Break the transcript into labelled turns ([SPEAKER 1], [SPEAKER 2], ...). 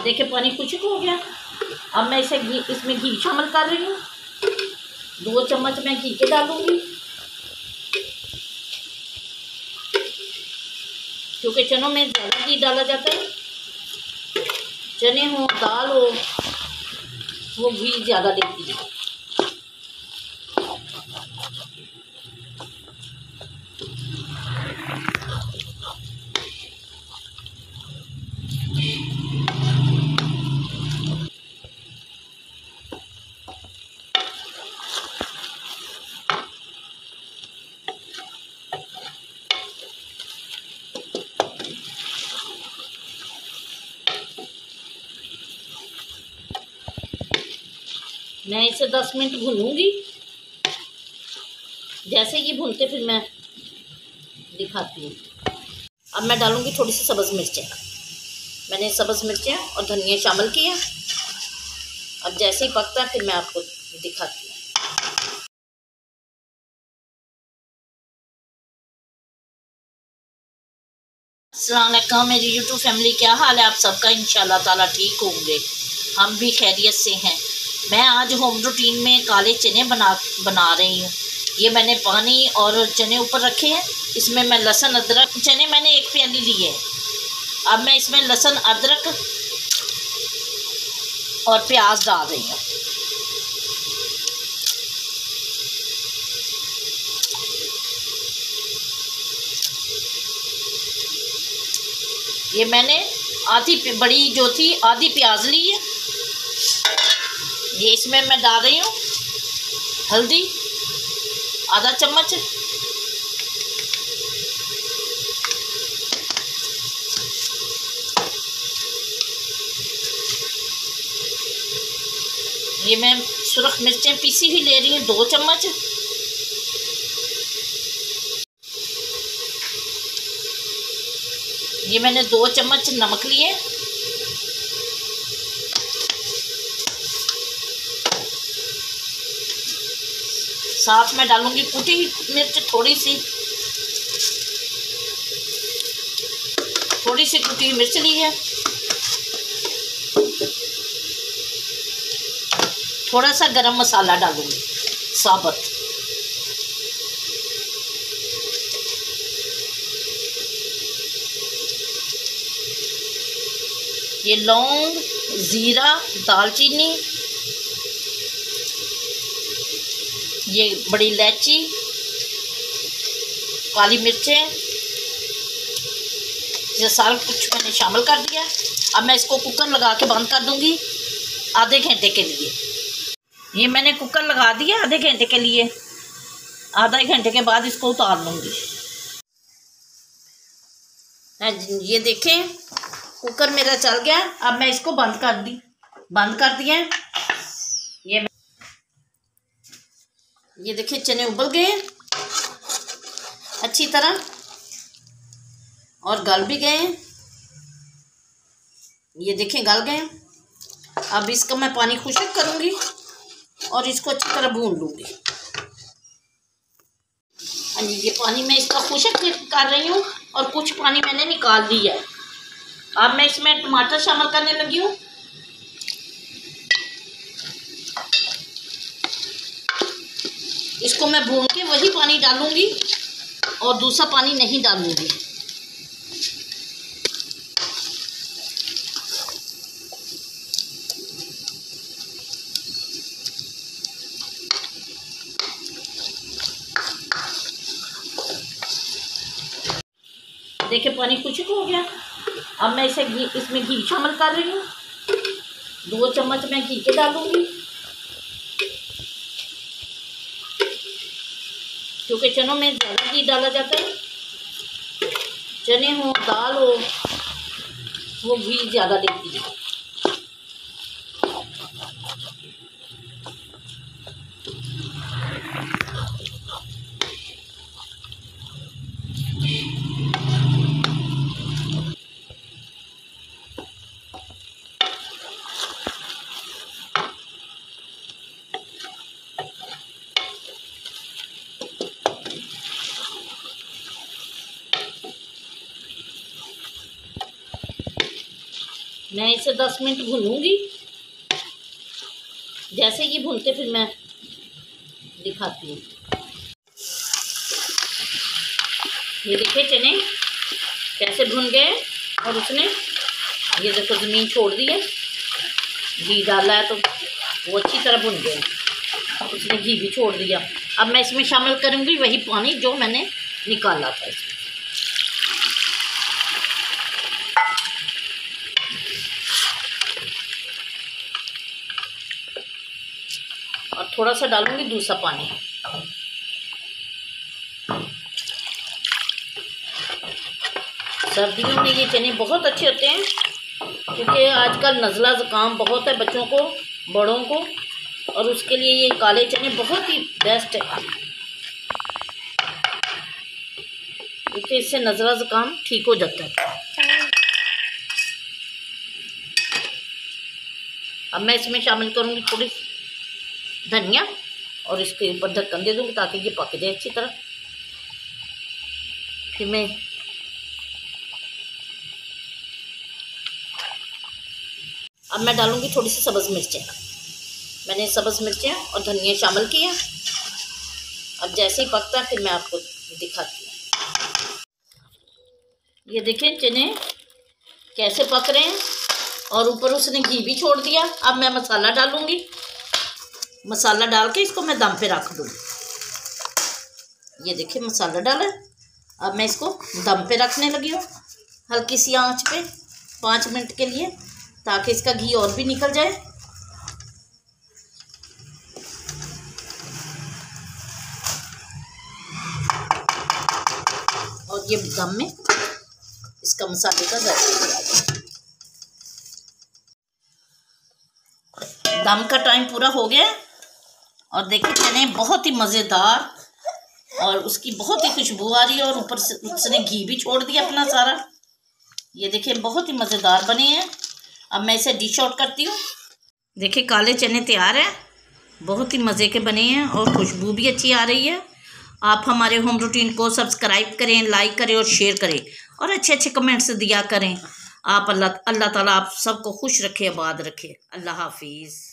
[SPEAKER 1] देखिए पानी खुश्क हो गया। अब मैं इसमें घी शामिल कर रही हूँ। 2 चम्मच मैं घी के डालूंगी, क्योंकि चनों में ज़्यादा घी डाला जाता है। चने हो दाल हो वो घी ज़्यादा लेती है। मैं इसे 10 मिनट भूनूंगी। जैसे ये भूनते फिर मैं दिखाती हूँ। अब मैं डालूंगी थोड़ी सी सब्ज़ मिर्चें। मैंने सब्ज़ मिर्चें और धनिया शामिल किया। अब जैसे ही पकता है फिर मैं आपको दिखाती हूँ। अस्सलाम वालेकुम मेरी यूट्यूब फैमिली, क्या हाल है आप सबका? इंशाल्लाह ताला ठीक होंगे, हम भी खैरियत से हैं। मैं आज होम रूटीन में काले चने बना रही हूँ। ये मैंने पानी और चने ऊपर रखे हैं। इसमें मैं लहसुन अदरक, चने मैंने 1 प्याली लिए हैं। अब मैं इसमें लहसुन अदरक और प्याज डाल रही हूँ। ये मैंने आधी बड़ी जो थी आधी प्याज ली है। ये इसमें मैं डाल रही हूँ हल्दी आधा चम्मच, ये मैं सुरख मिर्चें पीसी हुई ले रही हूँ 2 चम्मच। ये मैंने 2 चम्मच नमक लिए। साथ में डालूंगी कुटी मिर्च, थोड़ी सी कुटी मिर्च ली है। थोड़ा सा गरम मसाला डालूंगी साबुत। ये लौंग, ज़ीरा, दालचीनी, ये बड़ी इलायची, काली मिर्चें, ये सारा कुछ मैंने शामिल कर दिया। अब मैं इसको कुकर लगा के बंद कर दूंगी आधे घंटे के लिए। ये मैंने कुकर लगा दिया आधे घंटे के लिए। आधे घंटे के बाद इसको उतार लूँगी। ये देखें कुकर मेरा चल गया। अब मैं इसको बंद कर दिया। ये देखिए चने उबल गए अच्छी तरह और गल भी गए। ये देखें गल गए। अब इसका मैं पानी खुश्क करूँगी और इसको अच्छी तरह भून लूँगी। हाँ जी, ये पानी मैं इसका खुश्क कर रही हूँ और कुछ पानी मैंने निकाल लिया है। अब मैं इसमें टमाटर शामिल करने लगी हूँ। इसको मैं भून के वही पानी डालूंगी और दूसरा पानी नहीं डालूंगी। देखिए पानी खुश्क हो गया। अब मैं इसमें घी शामिल कर रही हूँ। 2 चम्मच मैं घी के डालूंगी, क्योंकि चनों में ज़्यादा घी डाला जाता है। चने हो दाल हो वो घी ज़्यादा लेती है। मैं इसे 10 मिनट भूनूंगी। जैसे ये भूनते फिर मैं दिखाती हूँ। ये देखिए चने कैसे भुन गए और उसने ये देखो ज़मीन छोड़ दी है। घी डाला है तो वो अच्छी तरह भुन गए। उसने घी भी छोड़ दिया। अब मैं इसमें शामिल करूँगी वही पानी जो मैंने निकाला था इसमें। और थोड़ा सा डालूंगी दूसरा पानी। सर्दियों में ये चने बहुत अच्छे होते हैं क्योंकि आजकल नज़ला ज़ुकाम बहुत है बच्चों को, बड़ों को, और उसके लिए ये काले चने बहुत ही बेस्ट है क्योंकि इससे नज़ला ज़ुकाम ठीक हो जाता है। अब मैं इसमें शामिल करूँगी थोड़ी धनिया और इसके ऊपर ढक्कन दे दूँगी ताकि ये पक जाए अच्छी तरह। फिर मैं अब मैं डालूँगी थोड़ी सी सब्ज़ मिर्चें। मैंने सब्ज़ मिर्चें और धनिया शामिल किया। अब जैसे ही पकता है फिर मैं आपको दिखाती हूँ। ये देखें चने कैसे पक रहे हैं और ऊपर उसने घी भी छोड़ दिया। अब मैं मसाला डालूँगी। मसाला डाल के इसको मैं दम पे रख दूँगी। ये देखिए मसाला डाला। अब मैं इसको दम पे रखने लगी हूँ हल्की सी आंच पे 5 मिनट के लिए, ताकि इसका घी और भी निकल जाए। और ये दम में इसका मसाले का जायका। दम का टाइम पूरा हो गया और देखिए चने बहुत ही मज़ेदार और उसकी बहुत ही खुशबू आ रही है और ऊपर से उसने घी भी छोड़ दिया अपना सारा। ये देखिए बहुत ही मज़ेदार बने हैं। अब मैं इसे डिश आउट करती हूँ। देखिए काले चने तैयार हैं, बहुत ही मज़े के बने हैं और खुशबू भी अच्छी आ रही है। आप हमारे होम रूटीन को सब्सक्राइब करें, लाइक करें और शेयर करें और अच्छे अच्छे कमेंट्स दिया करें। आप अल्लाह ताला आप सबको खुश रखे, आबाद रखे। अल्लाह हाफिज़।